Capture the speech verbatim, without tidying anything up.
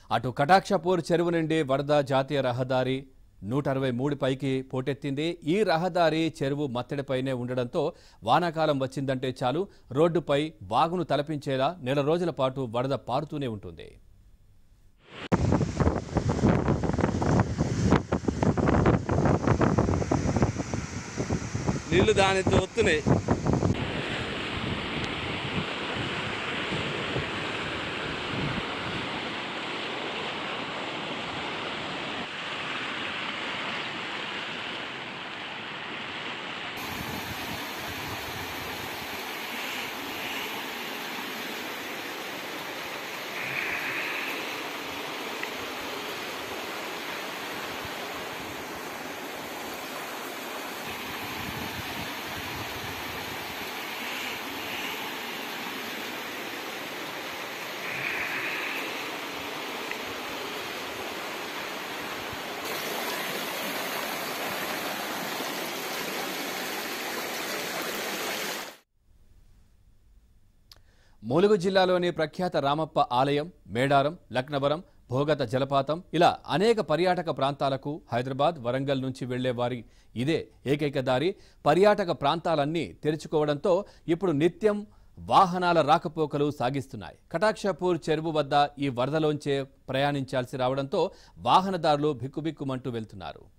అటు కటాక్షపూర్ చెరువు నుండి వరద జాతీయ రహదారి నూట అరవై మూడు పైకి పోటెత్తింది. ఈ రహదారి చెరువు మత్తడిపైనే ఉండడంతో వానాకాలం వచ్చిందంటే చాలు రోడ్డుపై వాగును తలపించేలా నెల రోజుల పాటు వరద పారుతూనే ఉంటుంది. నీళ్లు దానితో వస్తున్నాయి. ములుగు జిల్లాలోని ప్రఖ్యాత రామప్ప ఆలయం, మేడారం, లక్నవరం, భోగత జలపాతం ఇలా అనేక పర్యాటక ప్రాంతాలకు హైదరాబాద్, వరంగల్ నుంచి వెళ్లే వారి ఇదే ఏకైక దారి. పర్యాటక ప్రాంతాలన్నీ తెరుచుకోవడంతో ఇప్పుడు నిత్యం వాహనాల రాకపోకలు సాగిస్తున్నాయి. కటాక్షపూర్ చెరువు వద్ద ఈ వరదలోంచే ప్రయాణించాల్సి రావడంతో వాహనదారులు బిక్కుబిక్కుమంటూ వెళ్తున్నారు.